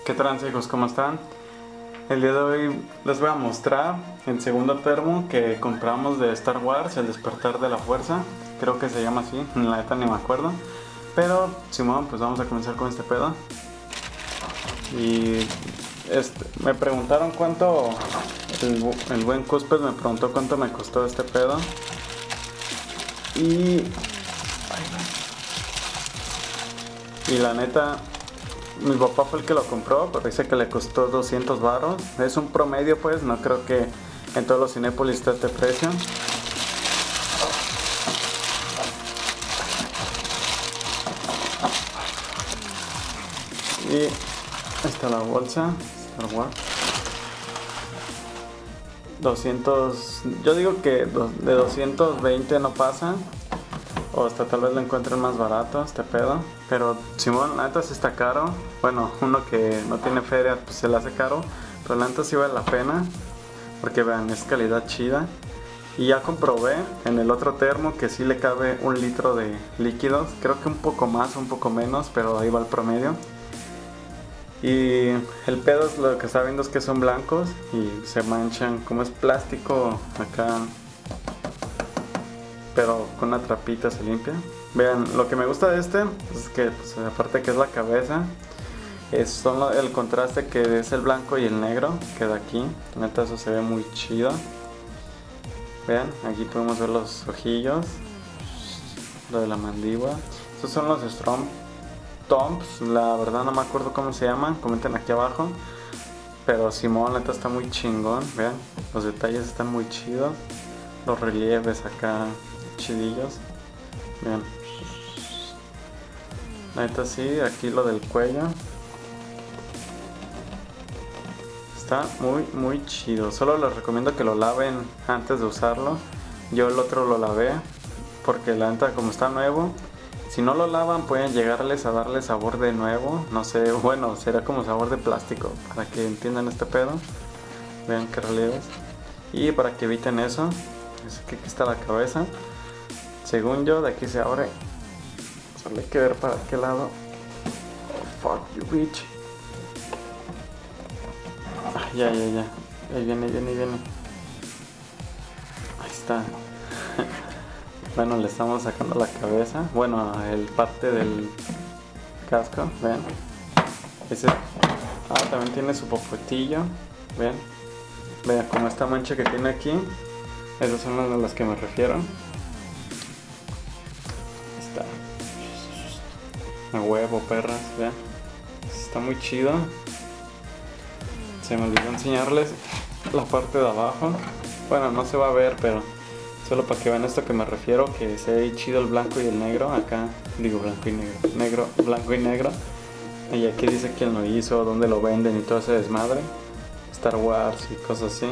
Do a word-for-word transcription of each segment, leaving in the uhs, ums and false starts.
¿Qué trance, hijos? ¿Cómo están? El día de hoy les voy a mostrar el segundo termo que compramos de Star Wars, El Despertar de la Fuerza. Creo que se llama así, la neta ni me acuerdo. Pero, Simón, pues vamos a comenzar con este pedo. Y este, me preguntaron cuánto, el, el buen Cuspes me preguntó cuánto me costó este pedo. Y... Y la neta... Mi papá fue el que lo compró, pero dice que le costó doscientos varos. Es un promedio, pues, no creo que en todos los Cinépolis esté este precio. Y está la bolsa Star Wars. doscientos, yo digo que de doscientos veinte no pasa. O hasta tal vez lo encuentren más barato este pedo. Pero Simón, la neta sí está caro. Bueno, uno que no tiene feria pues se le hace caro. Pero la neta sí vale la pena. Porque vean, es calidad chida. Y ya comprobé en el otro termo que sí le cabe un litro de líquidos. Creo que un poco más, un poco menos, pero ahí va el promedio. Y el pedo es lo que está viendo es que son blancos y se manchan. Como es plástico acá, pero con una trapita se limpia. Vean, lo que me gusta de este es que, pues, aparte que es la cabeza, es son el contraste que es el blanco y el negro, queda aquí. Neta, eso se ve muy chido. Vean, aquí podemos ver los ojillos, lo de la mandíbula. Estos son los Storm Tomps, la verdad no me acuerdo cómo se llaman, comenten aquí abajo. Pero Simón, neta está muy chingón, vean, los detalles están muy chidos. Los relieves acá chidillos. Vean. Neta sí, aquí lo del cuello. Está muy muy chido. Solo les recomiendo que lo laven antes de usarlo. Yo el otro lo lavé porque la neta como está nuevo, si no lo lavan pueden llegarles a darle sabor de nuevo. No sé, bueno, será como sabor de plástico, para que entiendan este pedo. Vean qué relieves. Y para que eviten eso, es que aquí está la cabeza. Según yo, de aquí se abre. Solo hay que ver para qué lado. Oh, fuck you, bitch. Ah, ya, ya, ya. Ahí viene, viene, viene. Ahí está. Bueno, le estamos sacando la cabeza. Bueno, el parte del casco. Vean. Ese. Ah, también tiene su popotillo. Vean. Vean como esta mancha que tiene aquí. Esas son las a las que me refiero. A huevo, perras, vean. Está muy chido. Se me olvidó enseñarles la parte de abajo. Bueno, no se va a ver, pero solo para que vean esto que me refiero, que se ve chido el blanco y el negro. Acá digo blanco y negro, negro, blanco y negro. Y aquí dice quién lo hizo, dónde lo venden y todo ese desmadre. Star Wars y cosas así.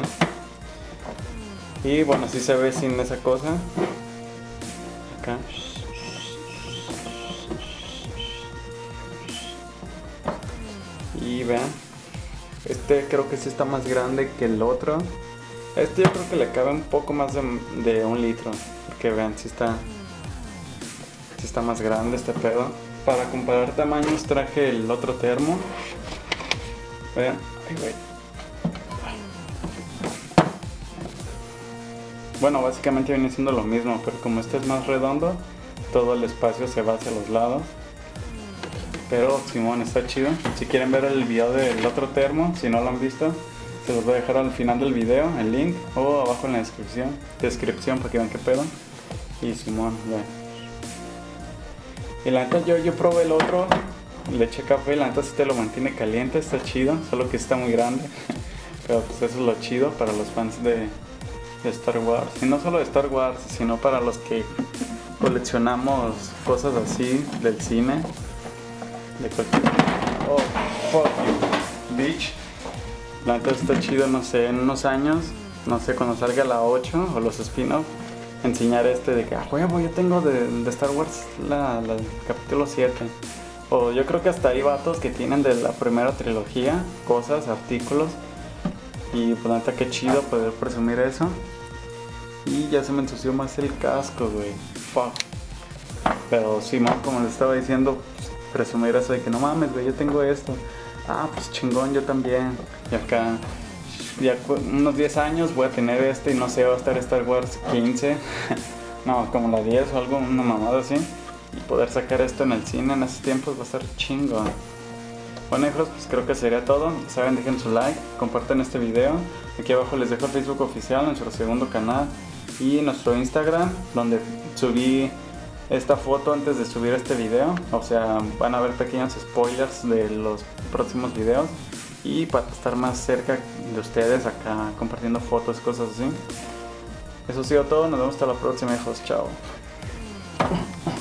Y bueno, así se ve sin esa cosa. Acá. Y vean, este creo que sí está más grande que el otro. Este yo creo que le cabe un poco más de, de un litro. Porque vean, sí está, sí está más grande este pedo. Para comparar tamaños traje el otro termo. Vean, ay, güey. Bueno, básicamente viene siendo lo mismo, pero como este es más redondo, todo el espacio se va hacia los lados. Pero Simón, está chido. Si quieren ver el video del otro termo, si no lo han visto, se los voy a dejar al final del video, el link, o abajo en la descripción, descripción para que vean qué pedo. Y Simón, vean. Y la neta yo, yo probé el otro, le eché café, la neta sí te lo mantiene caliente, está chido, solo que está muy grande. Pero pues eso es lo chido para los fans de, de Star Wars. Y no solo de Star Wars, sino para los que coleccionamos cosas así del cine. De cualquier... Oh, fuck you, bitch. La neta está chido, no sé, en unos años, no sé, cuando salga la ocho o los spin-off, enseñar este de que, ah, huevo, yo tengo de, de Star Wars la, la capítulo siete. O yo creo que hasta hay vatos que tienen de la primera trilogía, cosas, artículos. Y pues la neta qué chido poder presumir eso. Y ya se me ensució más el casco, güey. Fuck. Pero sí, como les estaba diciendo, presumir eso de que no mames, güey, yo tengo esto. ah, pues chingón, yo también. Y acá, ya unos diez años voy a tener este y no sé, va a estar Star Wars quince. No, como la diez o algo, una mamada así. Y poder sacar esto en el cine en esos tiempos va a ser chingo. Bueno, hijos, pues creo que sería todo. Saben, dejen su like, compartan este video. Aquí abajo les dejo el Facebook oficial, nuestro segundo canal, y nuestro Instagram, donde subí esta foto antes de subir este video. O sea, van a ver pequeños spoilers de los próximos videos. Y para estar más cerca de ustedes acá compartiendo fotos, cosas así. Eso ha sido todo, nos vemos hasta la próxima, hijos. Chao.